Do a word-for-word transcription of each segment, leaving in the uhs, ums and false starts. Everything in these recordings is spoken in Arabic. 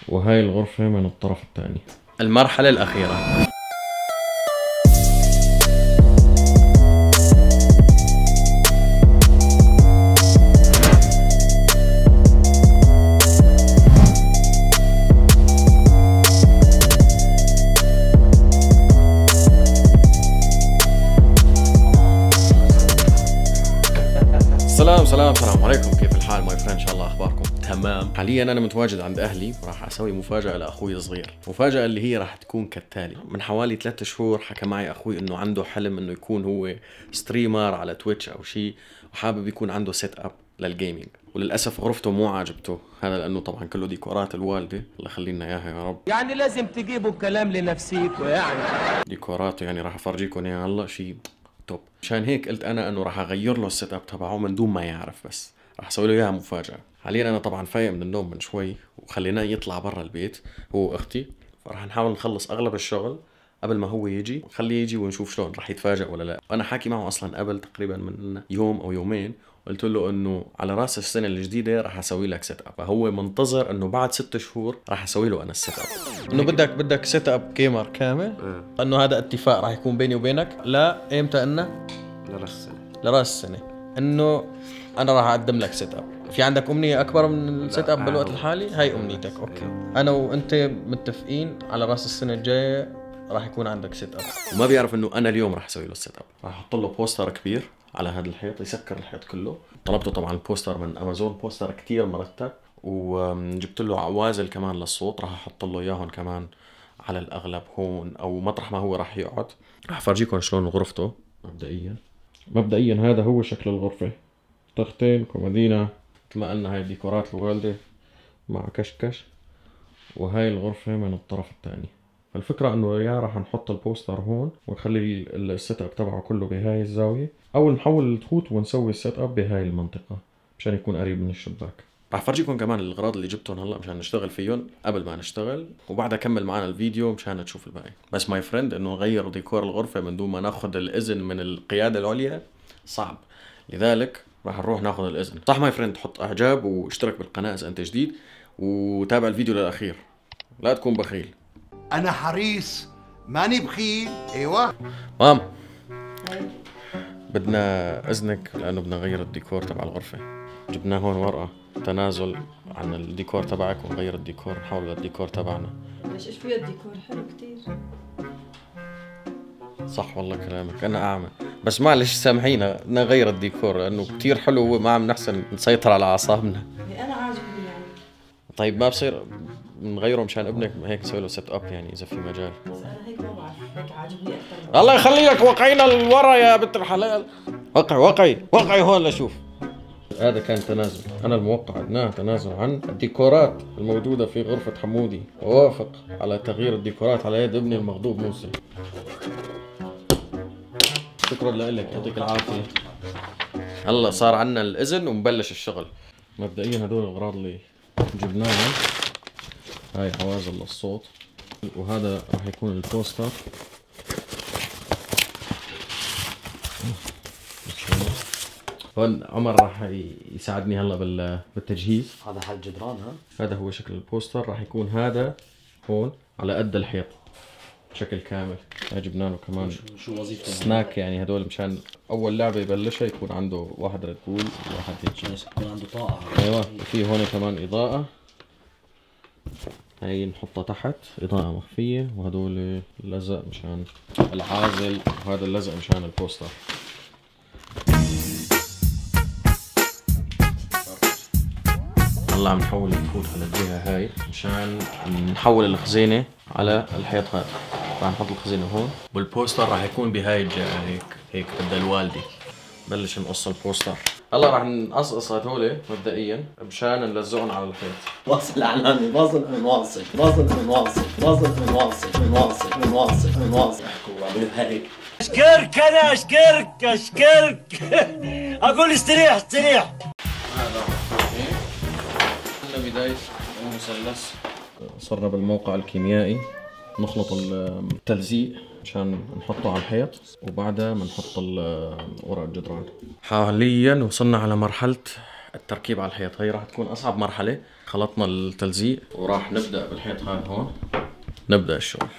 وهاي الغرفة من الطرف الثاني. المرحلة الأخيرة. سلام سلام سلام عليكم، كيف الحال ماي فريند؟ ان شاء الله اخباركم تمام. حاليا انا متواجد عند اهلي، راح اسوي مفاجاه لاخوي الصغير. مفاجاه اللي هي راح تكون كالتالي: من حوالي ثلاثة شهور حكى معي اخوي انه عنده حلم انه يكون هو ستريمر على تويتش او شيء، وحابب يكون عنده سيت اب للجيمنج. وللاسف غرفته مو عاجبته، هذا لانه طبعا كله ديكورات الوالده، الله يخلينا اياها يا رب. يعني لازم تجيبوا الكلام لنفسيكوا يعني. ديكوراته يعني راح افرجيكم اياها هلا شيء توب. مشان هيك قلت انا انه راح اغير له السيت اب تبعه من دون ما يعرف، بس راح اسوي له اياها مفاجاه. حاليا انا طبعا فايق من النوم من شوي، وخليناه يطلع برا البيت هو واختي، فراح نحاول نخلص اغلب الشغل قبل ما هو يجي، ونخليه يجي ونشوف شلون راح يتفاجئ ولا لا. وانا حاكي معه اصلا قبل تقريبا من يوم او يومين، قلت له انه على راس السنه الجديده راح اسوي لك سيت اب، فهو منتظر انه بعد ست شهور راح اسوي له انا السيت اب. انه بدك بدك سيت اب جيمر كامل، اه. انه هذا اتفاق راح يكون بيني وبينك. لا امتى؟ انه لراس السنه لراس السنه انه انا راح اقدم لك سيت اب. في عندك امنيه اكبر من السيت اب بالوقت الحالي؟ هاي امنيتك، اوكي. انا وانت متفقين على راس السنه الجايه راح يكون عندك سيت اب. وما بيعرف انه انا اليوم راح اسوي له السيت اب. راح احط له بوستر كبير على هذا الحيط يسكر الحيط كله. طلبته طبعا البوستر من امازون، بوستر كتير مرتب، وجبت له عوازل كمان للصوت، راح احط له اياهم كمان على الاغلب هون او مطرح ما هو راح يقعد. راح افرجيكم شلون غرفته مبدئيا. مبدئيا هذا هو شكل الغرفه، تختين كومودينا مثل ما قلنا، هاي ديكورات الوالده مع كشكش، وهاي الغرفه من الطرف الثاني. الفكرة انه يا راح نحط البوستر هون ونخلي السيت اب تبعه كله بهاي الزاوية، او نحول الخطوط ونسوي السيت اب بهاي المنطقة مشان يكون قريب من الشباك. راح افرجيكم كمان الاغراض اللي جبتهم هلا مشان نشتغل فيهم قبل ما نشتغل، وبعدها كمل معنا الفيديو مشان تشوف الباقي. بس ماي فريند انه نغير ديكور الغرفة من دون ما ناخذ الاذن من القيادة العليا صعب، لذلك راح نروح ناخذ الاذن. صح ماي فريند؟ حط اعجاب واشترك بالقناة اذا انت جديد، وتابع الفيديو للاخير، لا تكون بخيل. أنا حريص ماني بخيل. أيوة مام، بدنا إذنك لأنه بدنا نغير الديكور تبع الغرفة. جبنا هون ورقة تنازل عن الديكور تبعك ونغير الديكور، نحول للديكور تبعنا. ليش ايش فيها الديكور حلو كتير. صح والله كلامك، أنا أعمى، بس معلش سامحينا بدنا نغير الديكور لأنه كتير حلو، ما عم نحسن نسيطر على أعصابنا. أنا عاجبني يعني. طيب ما بصير نغيره مشان ابنك هيك نسوي له سيت اب يعني اذا في مجال؟ بس انا هيك ما بعرف، هيك عاجبني اكثر. الله يخلي لك، وقعينا لورا يا بنت الحلال. وقعي وقعي وقعي هون لشوف. هذا كان تنازل، انا الموقع ادناه تنازل عن الديكورات الموجوده في غرفه حمودي، ووافق على تغيير الديكورات على يد ابني المغضوب موسى. شكرا لك، يعطيك العافيه. هلا صار عنا الاذن ومبلش الشغل. مبدئيا هدول الاغراض اللي جبناها، هاي عوازل للصوت، وهذا راح يكون البوستر. هون عمر راح يساعدني هلا بالتجهيز. هذا حل جدران. ها هذا هو شكل البوستر، راح يكون هذا هون على قد الحيط بشكل كامل. هاي جبنا له كمان شو وظيفته؟ سناك يعني، هدول مشان اول لعبه يبلشها يكون عنده واحد ريد بول وواحد هيك، يكون عنده طاقه. ايوه. في هون كمان اضاءه، هاي نحطها تحت إضاءة مخفية، وهدول اللزق مشان العازل، وهذا اللزق مشان البوستر. هلا عم نحول الخطوط على الجهة هاي مشان نحول الخزينة على الحيط هذا. راح نحط الخزينة هون، والبوستر راح يكون بهاي الجهة هيك هيك بدها الوالدة. بلش نقص البوستر. هلا راح نقصقص هدول مبدئيا مشان نلزقهم على الحيط. واصل اعلامي، واصل من واصل، واصل من واصل، واصل من واصل، من واصل، من واصل، من واصل. احكوا هيك. اشكرك انا اشكرك اشكرك. اقول استريح استريح. هذا هلا بداية المثلث. صرنا بالموقع الكيميائي نخلط التلزيق مشان نحطه على الحيط، وبعدها بنحط ورق الجدران. حاليا وصلنا على مرحلة التركيب على الحيط. هي راح تكون اصعب مرحله. خلطنا التلزيق وراح نبدا بالحيط هذا هون، نبدا الشغل.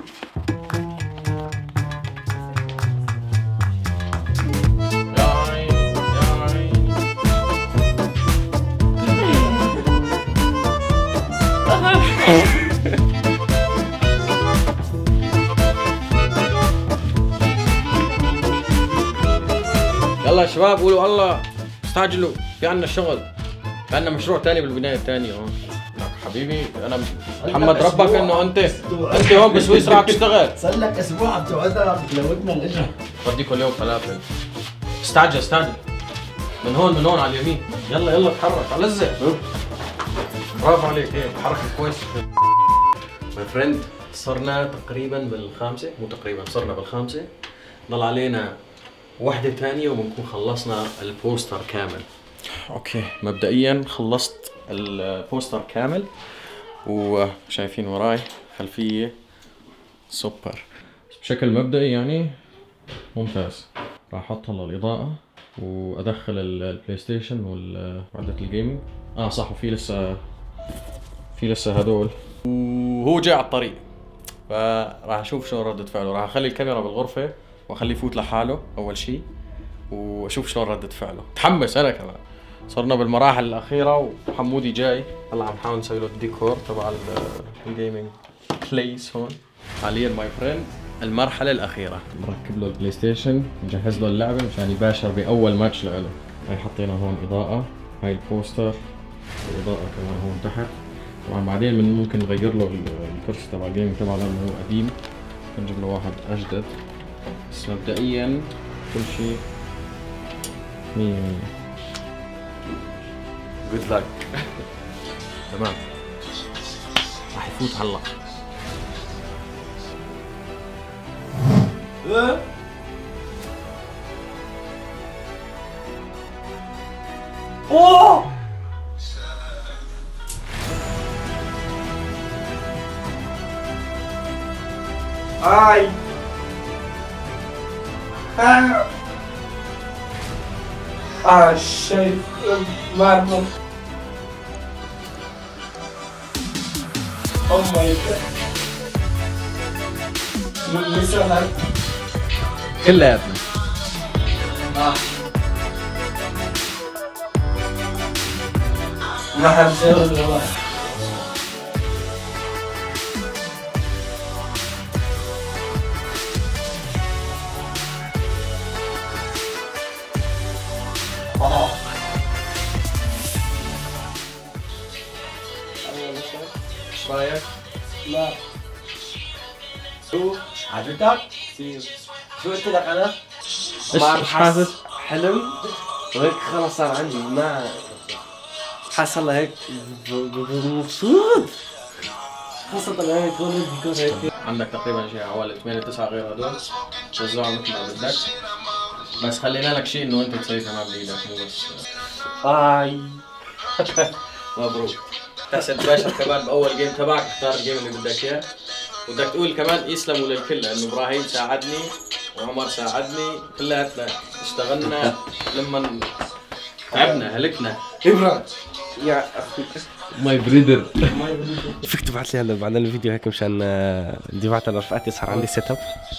يلا يا شباب قولوا الله، استعجلوا، في عنا شغل، في عنا مشروع تاني بالبناية الثانية. اه حبيبي انا محمد ربك انه انت انت هون بسويسرا عم تشتغل. صار لك اسبوع عم تقعدها عم تلوتنا الاجر. بديكم اليوم فلافل. استعجل استعجل. من هون من هون على اليمين. يلا يلا تحرك على لزق. برافو عليك، هيك حركة كويسة. ماي فريند صرنا تقريبا بالخامسة، مو تقريبا صرنا بالخامسة. ضل علينا وحدة ثانية وبنكون خلصنا البوستر كامل. اوكي مبدئيا خلصت البوستر كامل وشايفين وراي خلفية سوبر. بشكل مبدئي يعني ممتاز. راح احط هلا الإضاءة وادخل البلاي ستيشن وعدة الجيمنج. اه صح، وفي لسه في لسه هدول وهو جاي على الطريق، فراح اشوف شلون ردة فعله. راح اخلي الكاميرا بالغرفة واخليه يفوت لحاله اول شيء واشوف شلون ردة فعله. متحمس انا كمان. صرنا بالمراحل الاخيره وحمودي جاي. هلا عم نحاول نسوي له الديكور تبع الجيمنج بليس هون. حاليا ماي فريند المرحله الاخيره، مركب له البلاي ستيشن، نجهز له اللعبه مشان يباشر باول ماتش له. هاي حطينا هون اضاءه، هاي البوستر، واضاءه كمان هون تحت. طبعا بعدين من ممكن نغير له الكرسي تبع الجيمنج تبعه لانه هو قديم، نجيب له واحد اجدد. بس مبدئيا كل شيء مية مية. جود لك. تمام راح يفوت هلا. اوه اي اه اه شايف مرمر. او ماي جاد لسه هاد كلياتنا. اه ما حنسوي والله. ايش رايك؟ لا شو عجبتك؟ شو قلت لك انا؟ ايش ما ايش حاسس؟ حلم وهيك خلص صار عندي ما حاسس هلا هيك مبسوط، خاصة هيك هون الديكور هيك. عندك تقريبا شيء حوالي ثمانية تسعة غير هدول، وزعهم مثل ما بدك. بس خلينا لك شيء انه انت تسوي كمان بايدك مو بس. اي مبروك. تحسن تباشر كمان باول جيم تبعك، اختار الجيم اللي بدك اياه. بدك تقول كمان يسلموا للكل لانه ابراهيم ساعدني وعمر ساعدني، كلياتنا اشتغلنا لما تعبنا هلكنا. ابراهيم يا اخي ماي بريدر. فيك تبعت لي هلا بعد الفيديو هيك مشان بدي ابعتها لرفقاتي، صار عندي سيت اب.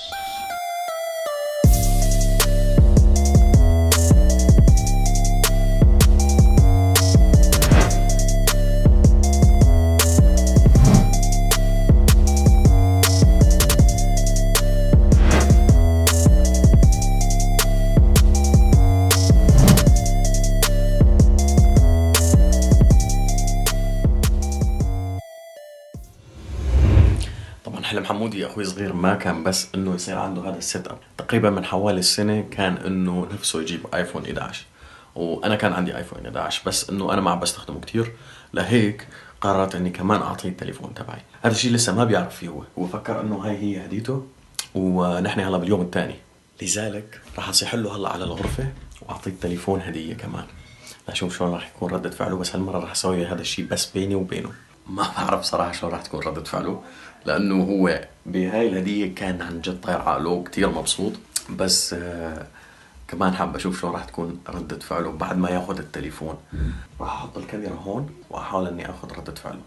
حلم حمودي اخوي صغير ما كان بس انه يصير عنده هذا السيت اب. تقريبا من حوالي السنه كان انه نفسه يجيب ايفون إحدى عشر، وانا كان عندي ايفون إحدى عشر بس انه انا ما عم بستخدمه كثير، لهيك قررت اني كمان اعطيه التليفون تبعي. هذا الشيء لسه ما بيعرف فيه هو، هو فكر انه هاي هي هديته ونحن هلا باليوم الثاني، لذلك راح اصيح له هلا على الغرفه واعطيه التليفون هديه كمان. لاشوف شلون راح يكون ردة فعله، بس هالمره راح اسوي هذا الشيء بس بيني وبينه. ما بعرف صراحه شلون راح تكون ردة فعله، لانه هو بهاي الهديه كان عن جد طاير عقله كثير مبسوط. بس كمان حابة اشوف شو راح تكون ردة فعله بعد ما ياخذ التليفون. راح احط الكاميرا هون واحاول اني اخذ ردة فعله.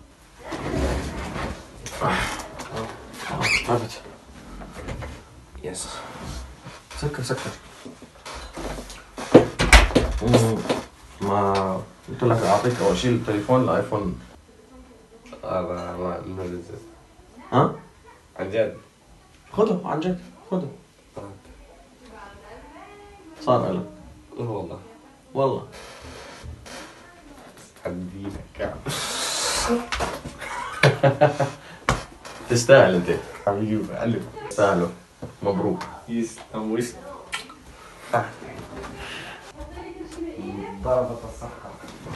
عرفت؟ يس. سكر سكر. ما قلت لك اعطيك اول شيء التليفون الايفون. هذا ما نزل. ها؟ عن جد؟ خذه عن جد خذه. صار لك. لا والله. والله. حبيبك يا تستاهل انت. حبيبي علم. تستاهله. مبروك. يسلم ويسلم. ضربت الصحة.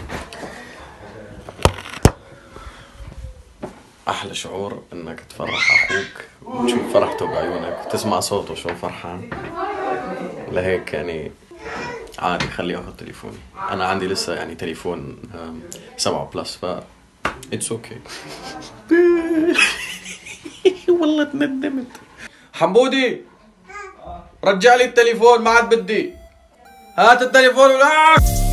أحلى شعور إنك تفرح أخوك وتشوف فرحته بعيونك وتسمع صوته شو فرحان. لهيك يعني عادي خلي أخذ تليفوني. أنا عندي لسه يعني تليفون سبعة بلس ف اتس اوكي. والله تندمت. حمودي رجع لي التليفون ما عاد بدي. هات التليفون ولا